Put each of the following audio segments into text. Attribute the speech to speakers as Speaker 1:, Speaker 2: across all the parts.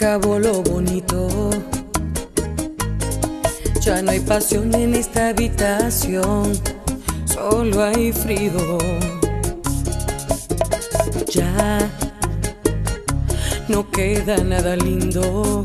Speaker 1: acabó lo bonito. Ya no hay pasión en esta habitación, solo hay frío. Ya no queda nada lindo.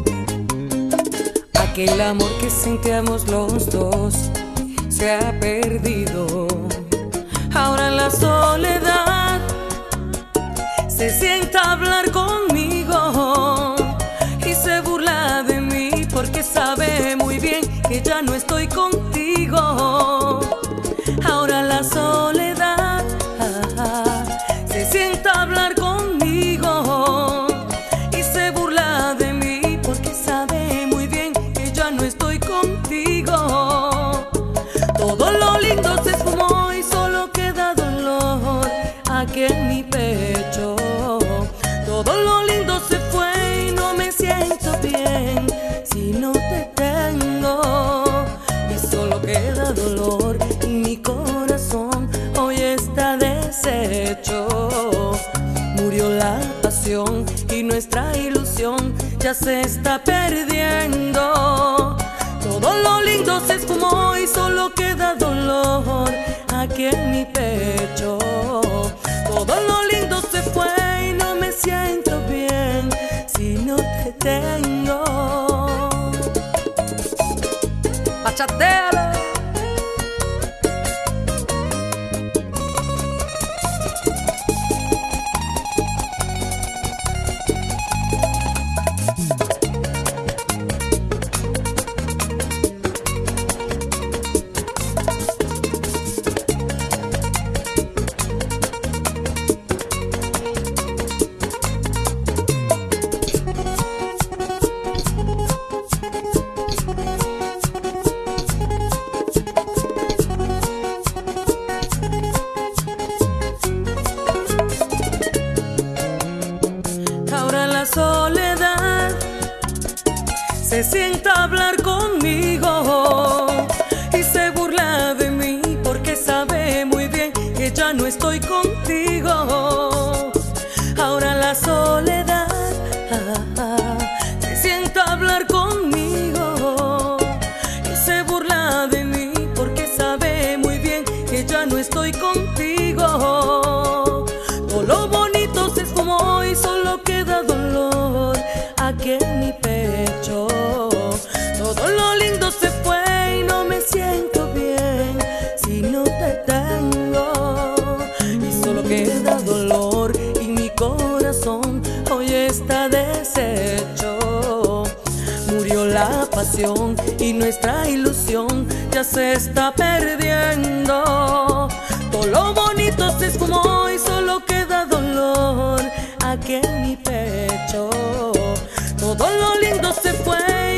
Speaker 1: Aquel amor que sentíamos los dos se ha perdido. Ahora la soledad se sienta a hablar conmigo y se burla de mí porque sabe muy bien que ya no estoy contigo. Ahora la soledad se sienta a hablar conmigo y se burla de mí porque sabe muy bien que ya no estoy contigo. Todo lo lindo se esfumó y solo queda dolor aquí en mi pecho. Todo lo lindo se fue y no me siento bien si no te tengo. Y solo queda dolor y mi corazón hoy está deshecho. Murió la pasión y nuestra ilusión ya se está perdiendo. Todo lo lindo se esfumó y solo queda dolor aquí en mi pecho. Todo lo lindo se fue y no me siento bien si no te tengo. Bachatealo. Soledad se sienta a hablar conmigo y se burla de mí porque sabe muy bien que ya no estoy contigo. Ahora la soledad se sienta a hablar conmigo y se burla de mí porque sabe muy bien que ya no estoy contigo. Todo lo bonito se esfumó y solo queda dolor aquí en mi pecho. Todo lo lindo se fue y no me siento bien si no te tengo. Y solo queda dolor y mi corazón hoy está deshecho. Murió la pasión y nuestra ilusión ya se está perdiendo. Todo lo bonito se esfumó y solo queda dolor aquí en mi pecho. Todo lo lindo se fue